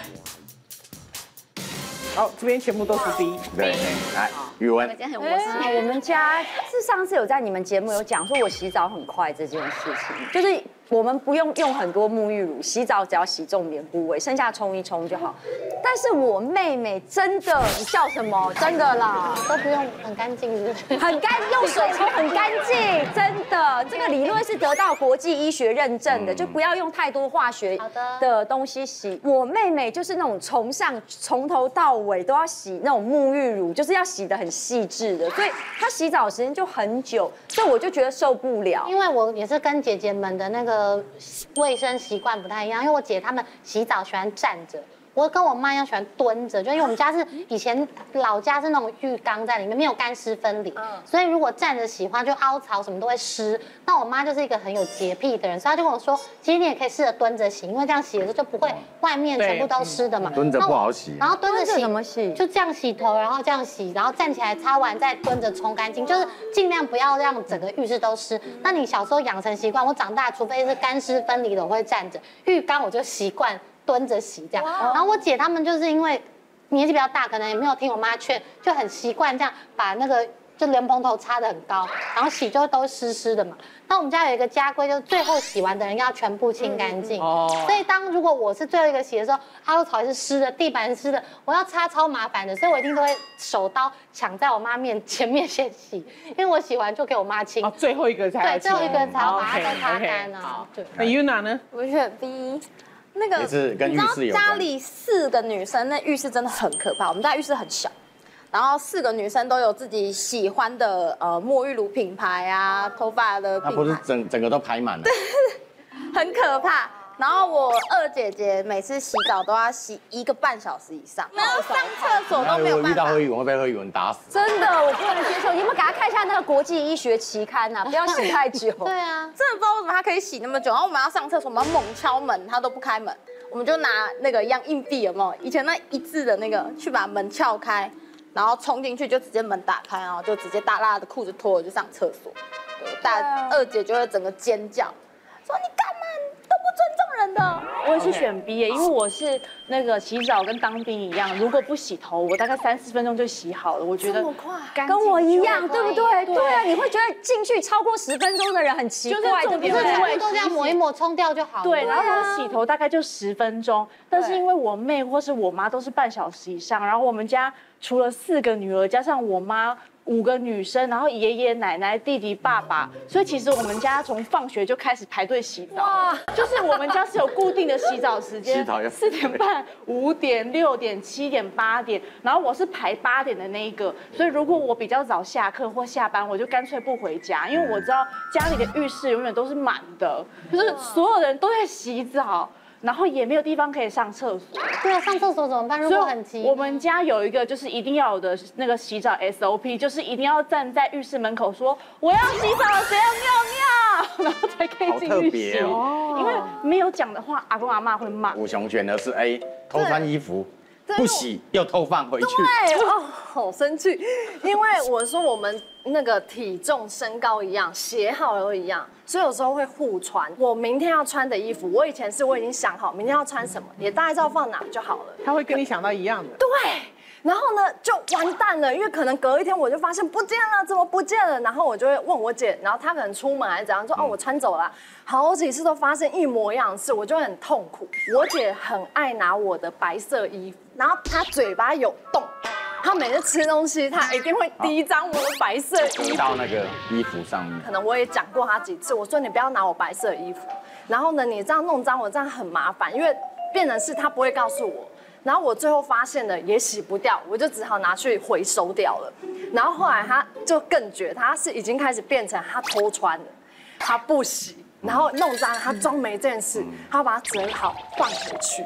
A: 好，这边全部都是 B。
B: 对，来，宇文。
C: 我们家是上次有在你们节目有讲说，我洗澡很快这件事情，就是我们不用很多沐浴乳，洗澡只要洗重点部位，剩下冲一冲就好。但是我妹妹真的，你笑什么？真的啦，
D: 都不用很干净，
C: 很干，用水冲很干净，真的。这个理论是得到国际医学认证的，就不要用太多化学的东西洗。我妹妹就是那种从头到尾都要洗那种沐浴乳，就是要洗得很细致的，所以她洗澡时间就很久，所以我就觉得受不了。
D: 因为我也是跟姐姐们的那个卫生习惯不太一样，因为我姐她们洗澡喜欢站着。我跟我妈一样喜欢蹲着，就因为我们家是以前老家是那种浴缸在里面，没有干湿分离，所以如果站着洗的话，就凹槽什么都会湿。那我妈就是一个很有洁癖的人，所以她就跟我说，其实你也可以试着蹲着洗，因为这样洗的时候就不会外面全部都湿的嘛。
B: 蹲着不好洗。
D: 然后蹲着洗
C: 怎么洗？
D: 就这样洗头，然后这样洗，然后站起来擦完再蹲着冲干净，就是尽量不要让整个浴室都湿。那你小时候养成习惯，我长大除非是干湿分离的，我会站着。浴缸我就习惯蹲着洗这样，然后我姐他们就是因为年纪比较大，可能也没有听我妈劝，就很习惯这样把那个就莲蓬头插得很高，然后洗就都湿湿的嘛。那我们家有一个家规，就是最后洗完的人要全部清干净。所以如果我是最后一个洗的时候，凹槽是湿的，地板是湿的，我要擦超麻烦的，所以我一定都会手刀抢在我妈前面先洗，因为我洗完就给我妈清。
A: 最后一个才
D: 对，最后一个才要把它都擦干啊。对。
A: 那 Yuna 呢？
G: 我选 B。那个
B: 也是跟浴室有关。
G: 家里4个女生，那浴室真的很可怕。我们家浴室很小，然后4个女生都有自己喜欢的沐浴乳品牌啊，头发的品牌。
B: 那不是整个都排满了？
G: 很可怕。然后我2姐姐每次洗澡都要洗1个半小时以上，然后上厕所都没有办法。
B: 遇到何宇文会被何宇文打死。
C: 真的，我不能接受。你有没有给他看一下那个国际医学期刊啊？不要洗太久。
G: 对啊，真的不知道为什么他可以洗那么久。然后我们要上厕所，我们要猛敲门，他都不开门。我们就拿那个硬币，有没有？以前那1字的那个去把门撬开，然后冲进去就直接门打开，然后就直接大拉的裤子脱了就上厕所。大2姐就会整个尖叫，说你干嘛？都不尊重人的。
F: 我也是选 B 耶，因为我是那个洗澡跟当兵一样，如果不洗头，我大概30分钟就洗好了。我觉得
G: 这么快，
C: 跟我一样，对不对？对啊，你会觉得进去超过10分钟的人很奇怪，
F: 就是
D: 不是全部都这样抹一抹冲掉就好了。
F: 对，然后我洗头大概就10分钟，但是因为我妹或是我妈都是半小时以上，然后我们家除了4个女儿，加上我妈5个女生，然后爷爷奶奶、弟弟、爸爸，所以其实我们家从放学就开始排队洗澡，就是我们家是有固定的洗澡时间，4点半、5点、6点、7点、8点，然后我是排8点的那一个，所以如果我比较早下课或下班，我就干脆不回家，因为我知道家里的浴室永远都是满的，就是所有人都在洗澡。然后也没有地方可以上厕所。
D: 对啊，上厕所怎么办？如果很急，
F: 我们家有一个就是一定要有的那个洗澡 SOP， 就是一定要站在浴室门口说我要洗澡，谁要尿尿，然后才可以进浴室。因为没有讲的话，阿公阿嬷会骂。
B: 吴雄选的是 A， 偷穿衣服。不洗又偷放回去，
E: 对哦，好生气，因为我说我们那个体重、身高一样，鞋号都一样，所以有时候会互穿。我明天要穿的衣服，我以前是我已经想好明天要穿什么，也大概知道放哪就好了。
A: 他会跟你想到一样的。
E: 对。然后呢，就完蛋了，因为可能隔一天我就发现不见了，怎么不见了？然后我就会问我姐，然后她可能出门还是怎样，说哦我穿走了，好几次都发生一模一样的事，我就很痛苦。我姐很爱拿我的白色衣服，然后她嘴巴有洞，她每次吃东西，她一定会滴脏我的白色衣服
B: 到那个衣服上面。
E: 可能我也讲过她几次，我说你不要拿我白色衣服，然后呢你这样弄脏我，这样很麻烦，因为变成是她不会告诉我。然后我最后发现了也洗不掉，我就只好拿去回收掉了。然后后来他就更绝，他是已经开始变成他偷穿了，他不洗，然后弄脏了，他装没这件事，他把它折好放回去。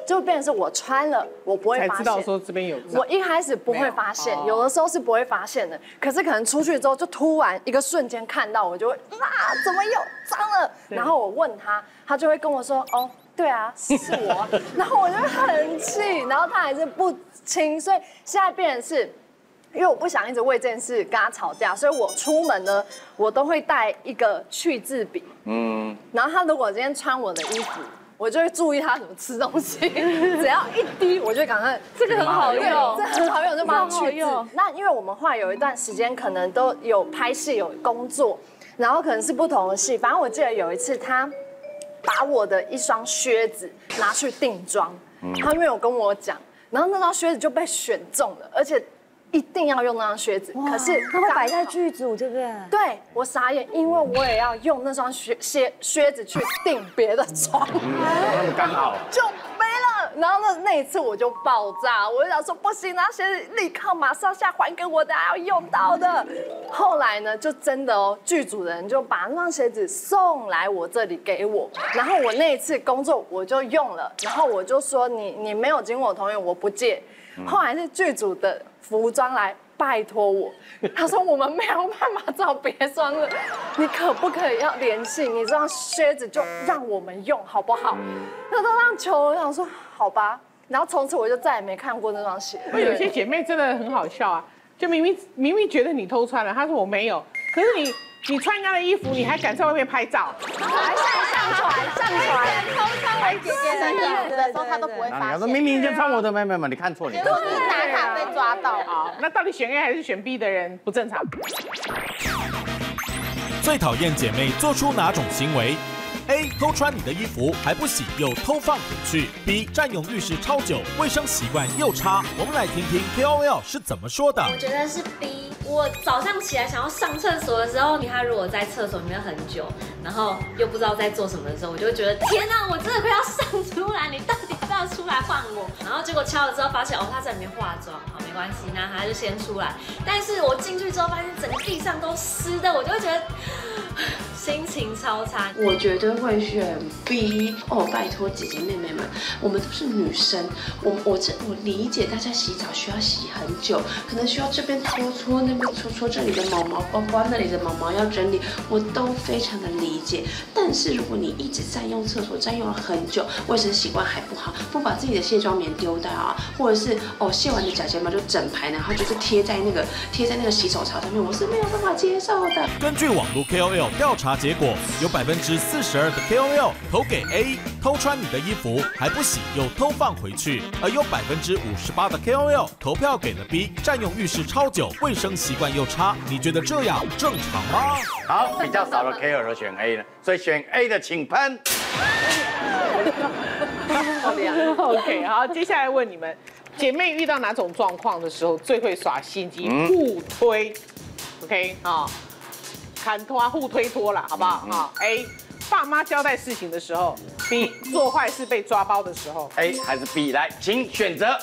E: 就变成是我穿了，我不会发现。
A: 才知道说这边有。
E: 我一开始不会发现，有的时候是不会发现的。可是可能出去之后，就突然一个瞬间看到，我就会怎么有脏了？然后我问他，他就会跟我说哦。对啊，是我，然后我就很气，然后他还是不清，所以现在变成是，因为我不想一直为这件事跟他吵架，所以我出门呢，我都会带一个去渍笔，然后他如果今天穿我的衣服，我就会注意他怎么吃东西，只要一滴，我就赶快，
F: 这个很好用，
E: 这很好用，就帮他去渍。那因为我们后来有一段时间可能都有拍戏有工作，然后可能是不同的戏，反正我记得有一次他。把我的一双靴子拿去定妆，他没有跟我讲，然后那双靴子就被选中了，而且一定要用那双靴子。可是
C: 它会摆在剧组这边。
E: 对，我傻眼，因为我也要用那双靴子去定别的妆，
B: 刚好
E: 就没了。然后那一次我就爆炸，我就想说不行，那鞋子立刻马上下还给我的，要用到的。后来呢，就真的哦，剧组人就把那双鞋子送来我这里给我，然后我那一次工作我就用了，然后我就说你没有经过我同意，我不借。后来是剧组的服装来拜托我，他说我们没有办法找别双了，你可不可以要联系？你这双靴子就让我们用好不好？那都让求我想说好吧，然后从此我就再也没看过那双鞋。
A: 有些姐妹真的很好笑啊，就明明觉得你偷穿了，她说我没有，可是你穿人家的衣服，你还敢在外面拍照，
D: 还上传，偷穿我姐姐的衣服的时候，她都不会发现。
B: 说明明就穿我的，没，你看错，你看错。
D: 打卡被抓到。
A: 好，那到底选 A 还是选 B 的人不正常？
H: 最讨厌姐妹做出哪种行为 ？A. 偷穿你的衣服还不洗又偷放回去 ；B. 占用浴室超久，卫生习惯又差。我们来听听 KOL 是怎么说的。
M: 我觉得是 B。我早上起来想要上厕所的时候，他如果在厕所里面很久，然后又不知道在做什么的时候，我就会觉得天哪，我真的快要上出来，你到底要不要出来换我？然后结果敲了之后发现他在里面化妆，好没关系，那他就先出来。但是我进去之后发现整个地上都湿的，我就会觉得心情超差。
N: 我绝对会选 B 哦，拜托姐姐妹妹们，我们都是女生，我理解大家洗澡需要洗很久，可能需要这边搓搓那边搓搓，这里的毛毛包包，那里的毛毛要整理，我都非常的理解。但是如果你一直占用厕所，占用了很久，卫生习惯还不好，不把自己的卸妆棉丢掉啊，或者是卸完的假睫毛就整排，然后就是贴在那个洗手槽上面，我是没有办法接受的。
H: 根据网络 KOL 调查结果，有42%的 KOL 投给 A， 偷穿你的衣服还不洗又偷放回去，而有58%的 KOL 投票给了 B， 占用浴室超久，卫生习惯又差。你觉得这样正常吗？
B: 好，比较少的 KOL 选 A 了，所以选 A 的请喷。
A: OK， 好，接下来问你们，姐妹遇到哪种状况的时候最会耍心机？互推 ，OK 啊，砍拖互推脱了，好不好？啊 ，A， 爸妈交代事情的时候 ；B， 做坏事被抓包的时候。
B: A 还是 B？ 来，请选择。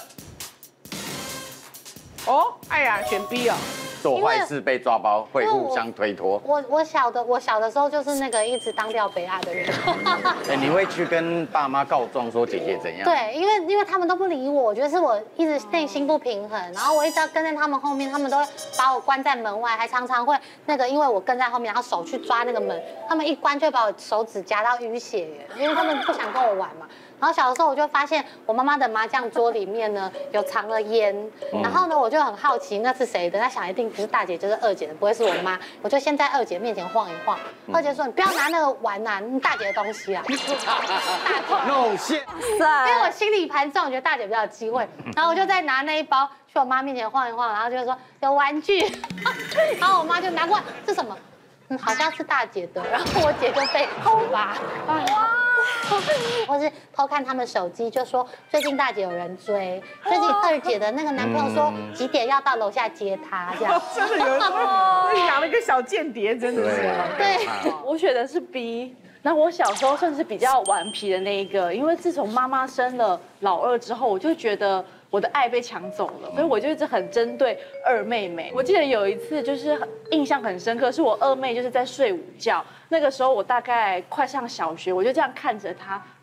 A: 哦，哎呀，选 B 哦。
B: 做坏事被抓包会互相推脱。
D: 我小的时候就是那个一直当掉北亚的人。
B: 你会去跟爸妈告状说姐姐怎样？
D: 对，因为他们都不理我，我觉得是我一直内心不平衡，然后我一直要跟在他们后面，他们都会把我关在门外，还常常会因为我跟在后面，然后手去抓那个门，他们一关就会把我手指夹到淤血，因为他们不想跟我玩嘛。然后小的时候我就发现我妈妈的麻将桌里面呢有藏了烟，然后呢我就很好奇那是谁的，那想一定不是大姐就是二姐的，不会是我妈，我就先在二姐面前晃一晃，二姐说你不要拿那个玩呐，大姐的东西啊，大痛，
B: 露馅，
D: 因为我心里盘算我觉得大姐比较有机会，然后我就再拿那一包去我妈面前晃一晃，然后就说有玩具，然后我妈就拿过来是什么？好像是大姐的，然后我姐就被偷吧，哇！或是偷看他们手机，就说最近大姐有人追，最近二姐的那个男朋友说几点要到楼下接她，这样。
A: 真的有人养了一个小间谍，真的是。
D: 对，
F: 我选的是 B。那我小时候算是比较顽皮的那一个，因为自从妈妈生了老二之后，我就觉得我的爱被抢走了，所以我就一直很针对二妹妹。我记得有一次就是印象很深刻，是我二妹就是在睡午觉，那个时候我大概快上小学，我就这样看着她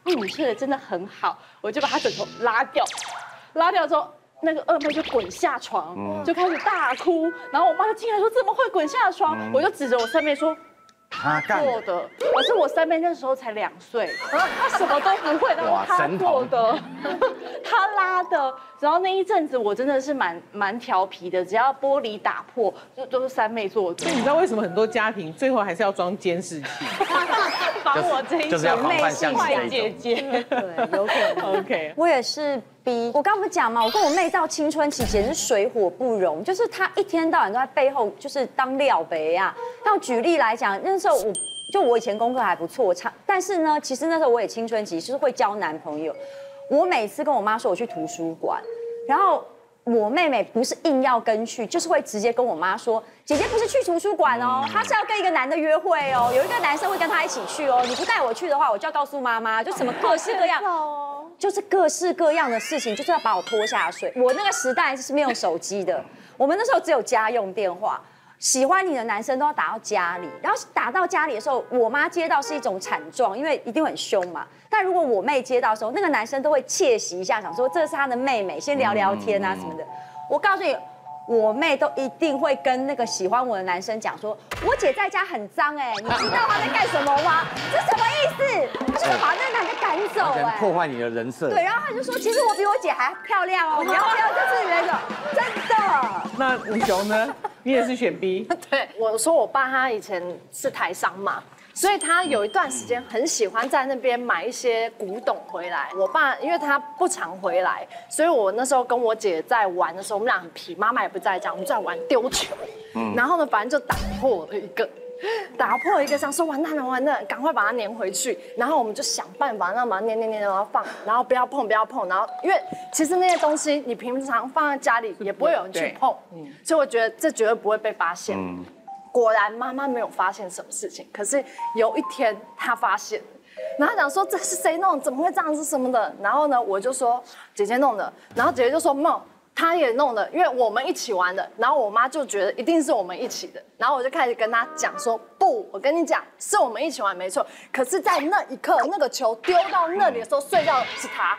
F: 你睡得真的很好，我就把她枕头拉掉，拉掉之后。那个二妹就滚下床，就开始大哭，然后我妈就进来说怎么会滚下床？我就指着我三妹说。他做的，可是我三妹那时候才2岁，她什么都不会，但是她做的，她拉的。然后那一阵子我真的是蛮调皮的，只要玻璃打破，就都是三妹做的。
A: 所以你知道为什么很多家庭最后还是要装监视器，
F: 防我这一种
B: 妹性
F: 坏姐姐？
C: 对，有可能。
A: OK，
C: 我也是 B。我刚不讲嘛，我跟我妹到青春期简直是水火不容，就是她一天到晚都在背后就是当料杯啊。像举例来讲，那时候我以前功课还不错，但是呢，其实那时候我也青春期，就是会交男朋友。我每次跟我妈说我去图书馆，然后我妹妹不是硬要跟去，就是会直接跟我妈说，姐姐不是去图书馆哦，她是要跟一个男的约会哦，有一个男生会跟她一起去哦，你不带我去的话，我就要告诉妈妈，就什么各式各样，就是各式各样的事情，就是要把我拖下水。我那个时代是没有手机的，我们那时候只有家用电话。喜欢你的男生都要打到家里，然后打到家里的时候，我妈接到是一种惨状，因为一定很凶嘛。但如果我妹接到的时候，那个男生都会窃喜一下，想说这是他的妹妹，先聊聊天啊什么的。我告诉你，我妹都一定会跟那个喜欢我的男生讲说，我姐在家很脏哎，你知道她在干什么吗？这什么意思？她就会把那个男的赶走哎，
B: 破坏你的人设。
C: 对，然后她就说，其实我比我姐还漂亮哦，你要不要就是那种真的？
A: 那吴雄呢？你也是选 B？
E: 对，我说我爸他以前是台商嘛，所以他有一段时间很喜欢在那边买一些古董回来。我爸因为他不常回来，所以我那时候跟我姐在玩的时候，我们俩很皮，妈妈也不在家，我们就在玩丢球。然后呢，反正就打破了一个，想说完蛋了，赶快把它粘回去。然后我们就想办法让把它粘，然后放，然后不要碰。然后因为其实那些东西你平常放在家里也不会有人去碰，所以我觉得这绝对不会被发现。果然妈妈没有发现什么事情，可是有一天她发现，然后她讲说这是谁弄？怎么会这样子什么的？然后呢，我就说姐姐弄的，然后姐姐就说梦。他也弄的，因为我们一起玩的，然后我妈就觉得一定是我们一起的，然后我就开始跟她讲说，不，我跟你讲，是我们一起玩没错，可是，在那一刻，那个球丢到那里的时候，睡觉是他，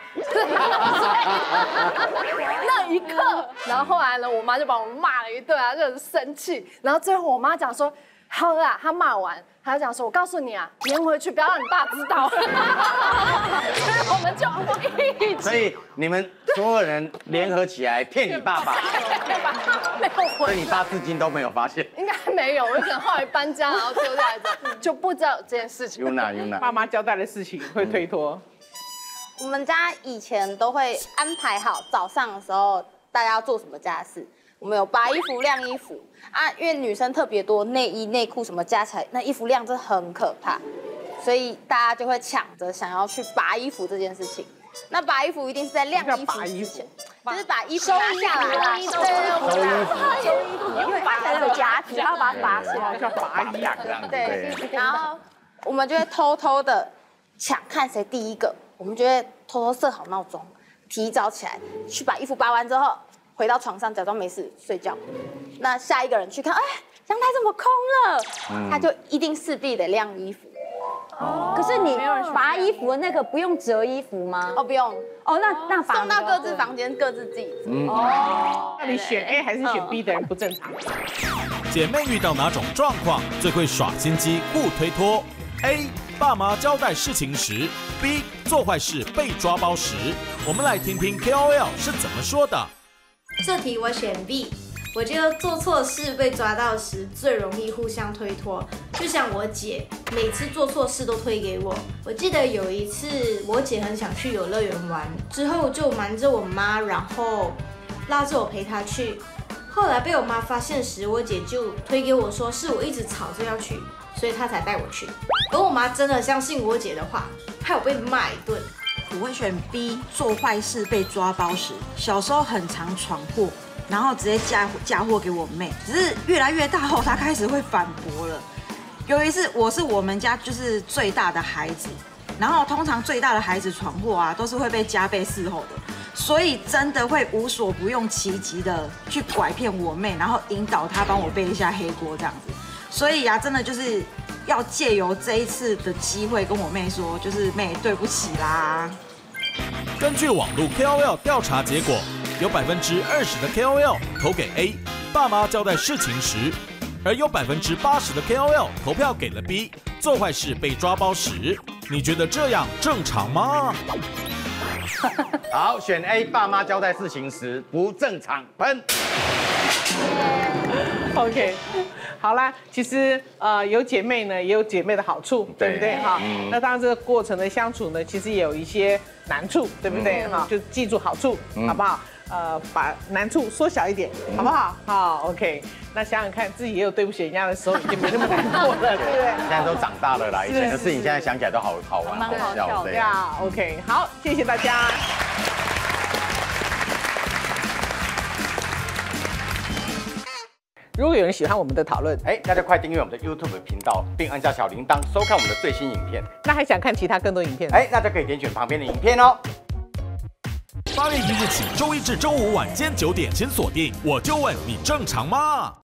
E: 那一刻，然后后来呢，我妈就把我骂了一顿啊，就很生气，然后最后我妈讲说，好啦，她骂完。他就讲说：“我告诉你啊，粘回去，不要让你爸知道。”所以我们就一起。
B: 所以你们所有人联合起来骗你爸爸，
E: 没有回。
B: 所以你爸至今都没有发现。
E: 应该没有，我可能后来搬家，然后丢下来就不知道有这件事情。
B: Yuna，
A: 爸妈交代的事情会推脱。
O: 我们家以前都会安排好早上的时候大家要做什么家事。我们有拔衣服、晾衣服啊，因为女生特别多，内衣、内裤什么加起来，那衣服量真的很可怕，所以大家就会抢着想要去拔衣服这件事情。那拔衣服一定是在晾衣服之前，就是把衣服拿下来啦，
C: 收衣服，因为它可能有夹子，然后把它拔起来，
A: 叫拔衣啊。
O: 对，然后我们就会偷偷的抢，看谁第一个，我们就会偷偷设好闹钟，提早起来去把衣服拔完之后。回到床上假装没事睡觉，那下一个人去看，哎，阳台怎么空了？他就一定势必得晾衣服。
C: 可是你拔衣服的那个不用折衣服吗？
O: 哦，不用。
C: 哦，那
O: 送到各自房间，各自自己折。
A: 那你选 A 还是选 B 的人不正常？
H: 姐妹遇到哪种状况最会耍心机、不推脱 ？A. 爸妈交代事情时 ；B. 做坏事被抓包时。我们来听听 KOL 是怎么说的。
P: 这题我选 B， 我觉得做错事被抓到时最容易互相推脱，就像我姐每次做错事都推给我。我记得有一次我姐很想去游乐园玩，之后就瞒着我妈，然后拉着我陪她去。后来被我妈发现时，我姐就推给我说是我一直吵着要去，所以她才带我去。而我妈真的相信我姐的话，害我被骂一顿。
Q: 我会选 B， 做坏事被抓包时。小时候很常闯祸，然后直接嫁祸给我妹。只是越来越大后，她开始会反驳了。有一次，我是我们家就是最大的孩子，然后通常最大的孩子闯祸啊，都是会被加倍伺候的，所以真的会无所不用其极的去拐骗我妹，然后引导她帮我背一下黑锅这样子。所以啊，真的就是要借由这一次的机会跟我妹说，就是妹对不起啦。
H: 根据网络 KOL 调查结果，有20%的 KOL 投给 A， 爸妈交代事情时，而有80%的 KOL 投票给了 B， 做坏事被抓包时，你觉得这样正常吗？
B: 好，选 A， 爸妈交代事情时不正常，喷。
A: OK， 好啦，其实有姐妹呢，也有姐妹的好处，对不对哈？那当然这个过程的相处呢，其实也有一些难处，对不对哈？就记住好处，好不好？把难处缩小一点，好不好？好 ，OK。那想想看，自己也有对不起人家的时候，已经没那么难过了，对不对？
B: 现在都长大了啦，以前的事情现在想起来都好玩、
C: 蛮好笑
B: 的
A: 呀。OK， 好，谢谢大家。如果有人喜欢我们的讨论，
B: 那就快订阅我们的 YouTube 频道，并按下小铃铛，收看我们的最新影片。
A: 那还想看其他更多影片？
B: 那就可以点选旁边的影片哦。
H: 8月1日起，周一至周五晚间9点，请锁定《我就问你正常吗》。